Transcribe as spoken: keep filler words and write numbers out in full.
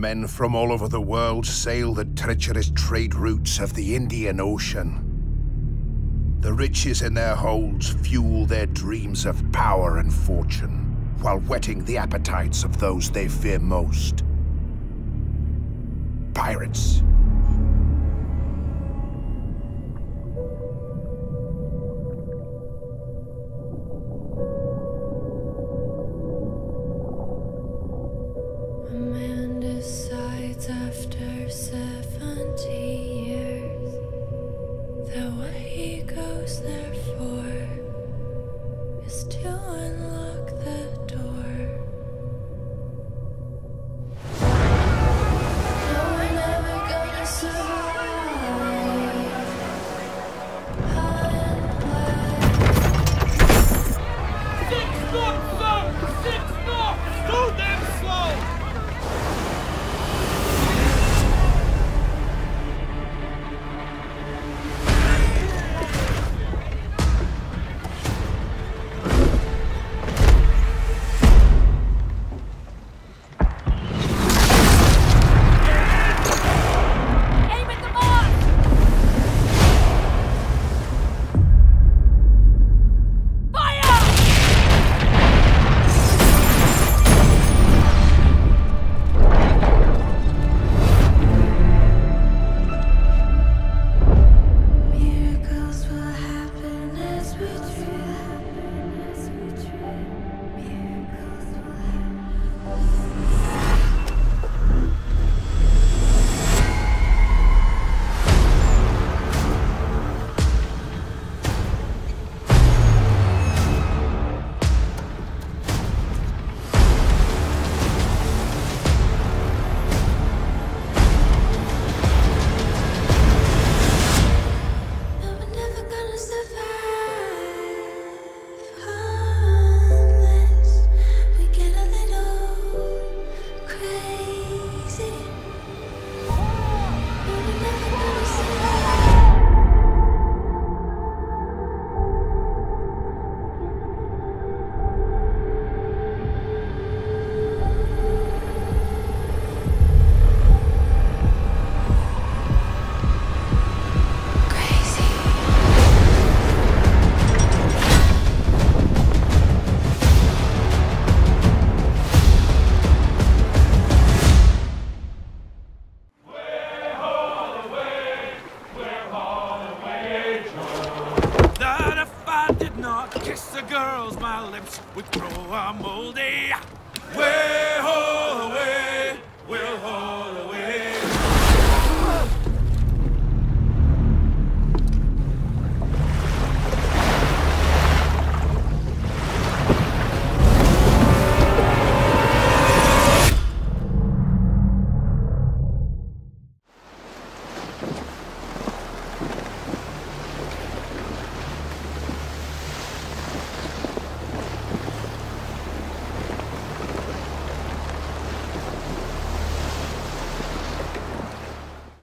Men from all over the world sail the treacherous trade routes of the Indian Ocean. The riches in their holds fuel their dreams of power and fortune, while whetting the appetites of those they fear most. Pirates. A man decides after seventy years that what he goes there for is to unlock the door. No, we're never gonna survive. Six knots, sir! Six knots! Too damn slow! Kiss the girls, my lips would grow a moldy. Way, ho, away, we'll haul